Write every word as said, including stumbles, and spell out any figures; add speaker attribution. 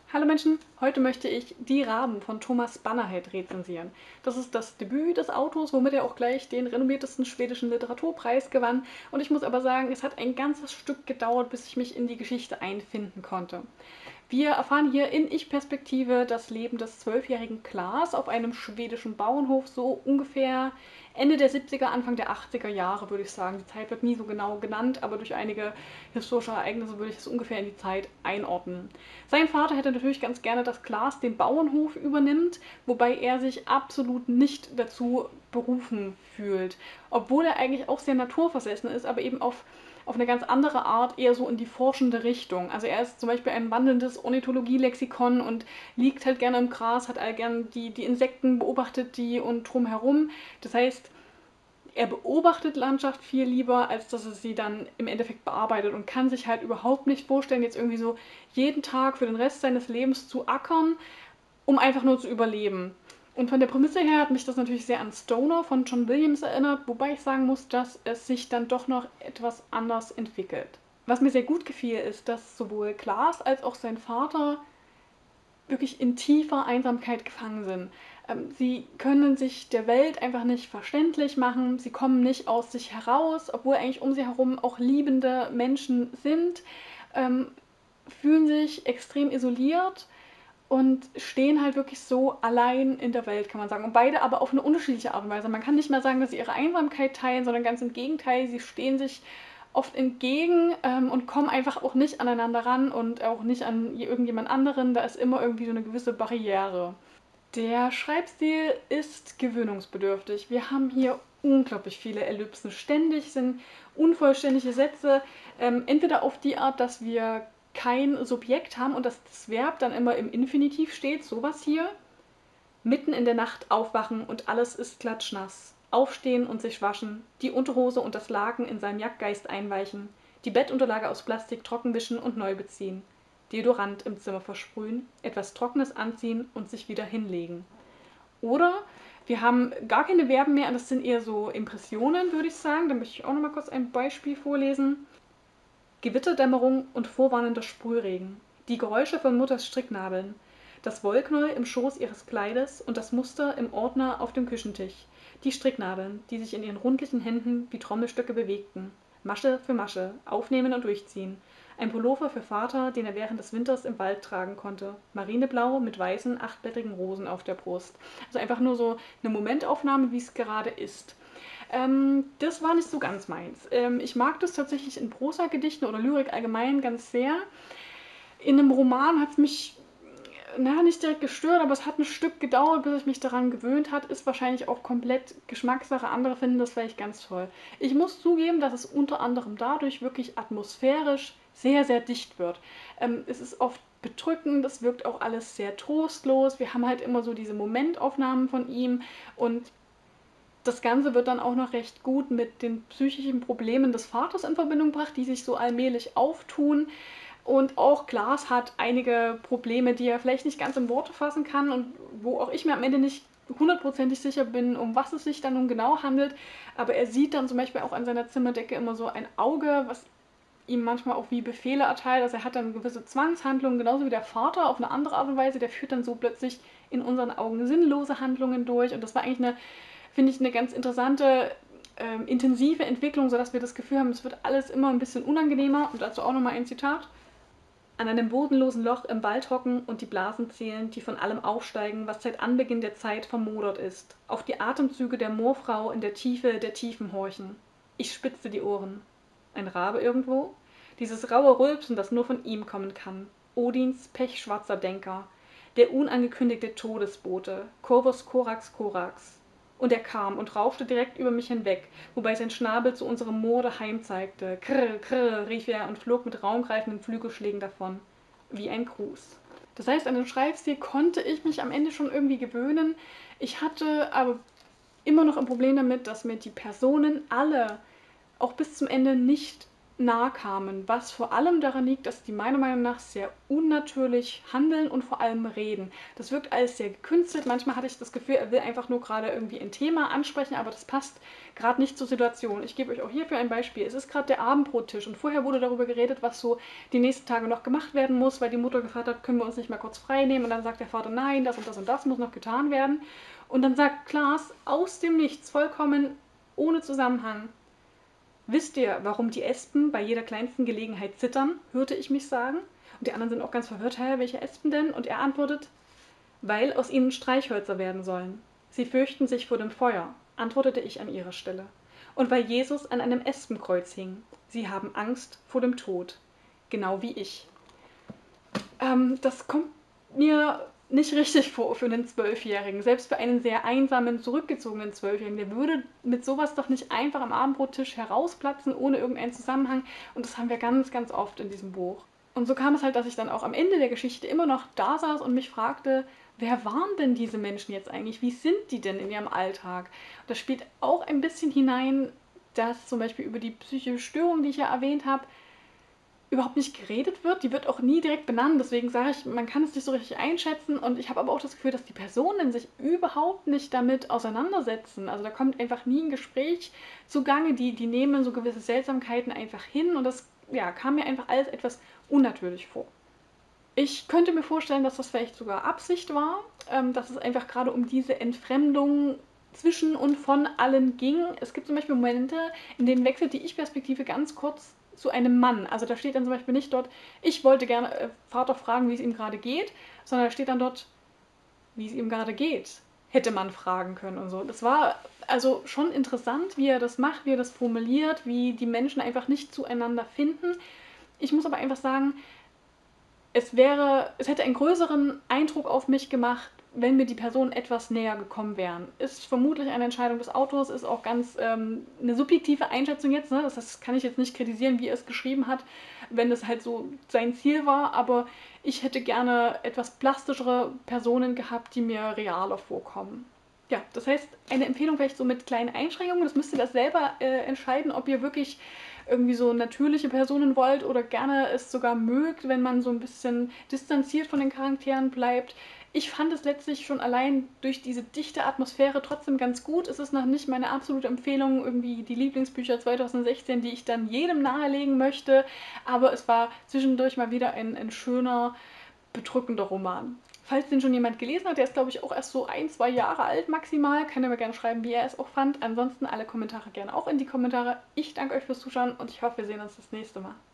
Speaker 1: Hallo Menschen, heute möchte ich Die Raben von Thomas Bannerhead rezensieren. Das ist das Debüt des Autors, womit er auch gleich den renommiertesten schwedischen Literaturpreis gewann. Und ich muss aber sagen, es hat ein ganzes Stück gedauert, bis ich mich in die Geschichte einfinden konnte. Wir erfahren hier in Ich-Perspektive das Leben des zwölfjährigen Klaas auf einem schwedischen Bauernhof, so ungefähr Ende der siebziger, Anfang der achtziger Jahre, würde ich sagen. Die Zeit wird nie so genau genannt, aber durch einige historische Ereignisse würde ich es ungefähr in die Zeit einordnen. Sein Vater hätte natürlich ganz gerne, dass Klaas den Bauernhof übernimmt, wobei er sich absolut nicht dazu berufen fühlt. Obwohl er eigentlich auch sehr naturversessen ist, aber eben auf auf eine ganz andere Art, eher so in die forschende Richtung. Also er ist zum Beispiel ein wandelndes Ornithologie-Lexikon und liegt halt gerne im Gras, hat all gern die, die Insekten, beobachtet die und drumherum. Das heißt, er beobachtet Landschaft viel lieber, als dass er sie dann im Endeffekt bearbeitet und kann sich halt überhaupt nicht vorstellen, jetzt irgendwie so jeden Tag für den Rest seines Lebens zu ackern, um einfach nur zu überleben. Und von der Prämisse her hat mich das natürlich sehr an Stoner von John Williams erinnert, wobei ich sagen muss, dass es sich dann doch noch etwas anders entwickelt. Was mir sehr gut gefiel, ist, dass sowohl Klaas als auch sein Vater wirklich in tiefer Einsamkeit gefangen sind. Ähm, sie können sich der Welt einfach nicht verständlich machen, sie kommen nicht aus sich heraus, obwohl eigentlich um sie herum auch liebende Menschen sind, ähm, fühlen sich extrem isoliert und stehen halt wirklich so allein in der Welt, kann man sagen. Und beide aber auf eine unterschiedliche Art und Weise. Man kann nicht mehr sagen, dass sie ihre Einsamkeit teilen, sondern ganz im Gegenteil, sie stehen sich oft entgegen ähm, und kommen einfach auch nicht aneinander ran und auch nicht an irgendjemand anderen. Da ist immer irgendwie so eine gewisse Barriere. Der Schreibstil ist gewöhnungsbedürftig. Wir haben hier unglaublich viele Ellipsen. Ständig sind unvollständige Sätze, ähm, entweder auf die Art, dass wir kein Subjekt haben und dass das Verb dann immer im Infinitiv steht, sowas hier. Mitten in der Nacht aufwachen und alles ist klatschnass. Aufstehen und sich waschen, die Unterhose und das Laken in seinem Jagdgeist einweichen, die Bettunterlage aus Plastik trockenwischen und neu beziehen, Deodorant im Zimmer versprühen, etwas Trockenes anziehen und sich wieder hinlegen. Oder wir haben gar keine Verben mehr, das sind eher so Impressionen, würde ich sagen. Da möchte ich auch noch mal kurz ein Beispiel vorlesen. Gewitterdämmerung und vorwarnender Sprühregen, die Geräusche von Mutters Stricknadeln, das Wollknäuel im Schoß ihres Kleides und das Muster im Ordner auf dem Küchentisch, die Stricknadeln, die sich in ihren rundlichen Händen wie Trommelstöcke bewegten, Masche für Masche, aufnehmen und durchziehen, ein Pullover für Vater, den er während des Winters im Wald tragen konnte, marineblau mit weißen, achtblättrigen Rosen auf der Brust. Also einfach nur so eine Momentaufnahme, wie es gerade ist. Ähm, das war nicht so ganz meins. Ähm, ich mag das tatsächlich in Prosa-Gedichten oder Lyrik allgemein ganz sehr. In einem Roman hat es mich, na, nicht direkt gestört, aber es hat ein Stück gedauert, bis ich mich daran gewöhnt hat. Ist wahrscheinlich auch komplett Geschmackssache. Andere finden das vielleicht ganz toll. Ich muss zugeben, dass es unter anderem dadurch wirklich atmosphärisch sehr, sehr dicht wird. Ähm, es ist oft bedrückend, es wirkt auch alles sehr trostlos. Wir haben halt immer so diese Momentaufnahmen von ihm und das Ganze wird dann auch noch recht gut mit den psychischen Problemen des Vaters in Verbindung gebracht, die sich so allmählich auftun. Und auch Klaas hat einige Probleme, die er vielleicht nicht ganz in Worte fassen kann und wo auch ich mir am Ende nicht hundertprozentig sicher bin, um was es sich dann nun genau handelt. Aber er sieht dann zum Beispiel auch an seiner Zimmerdecke immer so ein Auge, was ihm manchmal auch wie Befehle erteilt. Also er hat dann gewisse Zwangshandlungen, genauso wie der Vater auf eine andere Art und Weise. Der führt dann so plötzlich in unseren Augen sinnlose Handlungen durch. Und das war eigentlich eine, finde ich, eine ganz interessante, ähm, intensive Entwicklung, sodass wir das Gefühl haben, es wird alles immer ein bisschen unangenehmer. Und dazu auch nochmal ein Zitat. An einem bodenlosen Loch im Wald hocken und die Blasen zählen, die von allem aufsteigen, was seit Anbeginn der Zeit vermodert ist. Auf die Atemzüge der Moorfrau in der Tiefe der Tiefen horchen. Ich spitzte die Ohren. Ein Rabe irgendwo? Dieses raue Rülpsen, das nur von ihm kommen kann. Odins pechschwarzer Denker. Der unangekündigte Todesbote. Corvus corax corax. Und er kam und rauschte direkt über mich hinweg, wobei sein Schnabel zu unserem Moor daheim zeigte. Krr, krr, rief er und flog mit raumgreifenden Flügelschlägen davon. Wie ein Gruß. Das heißt, an den Schreibstil konnte ich mich am Ende schon irgendwie gewöhnen. Ich hatte aber immer noch ein Problem damit, dass mir die Personen alle auch bis zum Ende nicht nahe kamen, was vor allem daran liegt, dass die meiner Meinung nach sehr unnatürlich handeln und vor allem reden. Das wirkt alles sehr gekünstelt. Manchmal hatte ich das Gefühl, er will einfach nur gerade irgendwie ein Thema ansprechen, aber das passt gerade nicht zur Situation. Ich gebe euch auch hierfür ein Beispiel. Es ist gerade der Abendbrottisch und vorher wurde darüber geredet, was so die nächsten Tage noch gemacht werden muss, weil die Mutter gefragt hat, können wir uns nicht mal kurz frei nehmen? Und dann sagt der Vater, nein, das und das und das muss noch getan werden. Und dann sagt Klaas aus dem Nichts, vollkommen ohne Zusammenhang: Wisst ihr, warum die Espen bei jeder kleinsten Gelegenheit zittern? Hörte ich mich sagen. Und die anderen sind auch ganz verwirrt. Hä, welche Espen denn? Und er antwortet: Weil aus ihnen Streichhölzer werden sollen. Sie fürchten sich vor dem Feuer, antwortete ich an ihrer Stelle. Und weil Jesus an einem Espenkreuz hing. Sie haben Angst vor dem Tod. Genau wie ich. Ähm, das kommt mir nicht richtig vor für einen Zwölfjährigen. Selbst für einen sehr einsamen, zurückgezogenen Zwölfjährigen. Der würde mit sowas doch nicht einfach am Abendbrottisch herausplatzen, ohne irgendeinen Zusammenhang. Und das haben wir ganz, ganz oft in diesem Buch. Und so kam es halt, dass ich dann auch am Ende der Geschichte immer noch da saß und mich fragte, wer waren denn diese Menschen jetzt eigentlich? Wie sind die denn in ihrem Alltag? Und das spielt auch ein bisschen hinein, dass zum Beispiel über die psychische Störung, die ich ja erwähnt habe, überhaupt nicht geredet wird. Die wird auch nie direkt benannt. Deswegen sage ich, man kann es nicht so richtig einschätzen. Und ich habe aber auch das Gefühl, dass die Personen sich überhaupt nicht damit auseinandersetzen. Also da kommt einfach nie ein Gespräch zugange. Die, die nehmen so gewisse Seltsamkeiten einfach hin. Und das ja, kam mir einfach alles etwas unnatürlich vor. Ich könnte mir vorstellen, dass das vielleicht sogar Absicht war, ähm, dass es einfach gerade um diese Entfremdung zwischen und von allen ging. Es gibt zum Beispiel Momente, in denen wechselt die Ich-Perspektive ganz kurz zu einem Mann. Also da steht dann zum Beispiel nicht dort, ich wollte gerne äh, Vater fragen, wie es ihm gerade geht, sondern da steht dann dort, wie es ihm gerade geht. Hätte man fragen können und so. Das war also schon interessant, wie er das macht, wie er das formuliert, wie die Menschen einfach nicht zueinander finden. Ich muss aber einfach sagen, es wäre, es hätte einen größeren Eindruck auf mich gemacht, wenn mir die Personen etwas näher gekommen wären. Ist vermutlich eine Entscheidung des Autors, ist auch ganz ähm, eine subjektive Einschätzung jetzt. Ne? Das heißt, kann ich jetzt nicht kritisieren, wie er es geschrieben hat, wenn das halt so sein Ziel war. Aber ich hätte gerne etwas plastischere Personen gehabt, die mir realer vorkommen. Ja, das heißt, eine Empfehlung vielleicht so mit kleinen Einschränkungen. Das müsst ihr das selber äh, entscheiden, ob ihr wirklich irgendwie so natürliche Personen wollt oder gerne es sogar mögt, wenn man so ein bisschen distanziert von den Charakteren bleibt. Ich fand es letztlich schon allein durch diese dichte Atmosphäre trotzdem ganz gut. Es ist noch nicht meine absolute Empfehlung, irgendwie die Lieblingsbücher zwanzig sechzehn, die ich dann jedem nahelegen möchte, aber es war zwischendurch mal wieder ein, ein schöner, bedrückender Roman. Falls den schon jemand gelesen hat, der ist, glaube ich, auch erst so ein, zwei Jahre alt maximal, kann er mir gerne schreiben, wie er es auch fand. Ansonsten alle Kommentare gerne auch in die Kommentare. Ich danke euch fürs Zuschauen und ich hoffe, wir sehen uns das nächste Mal.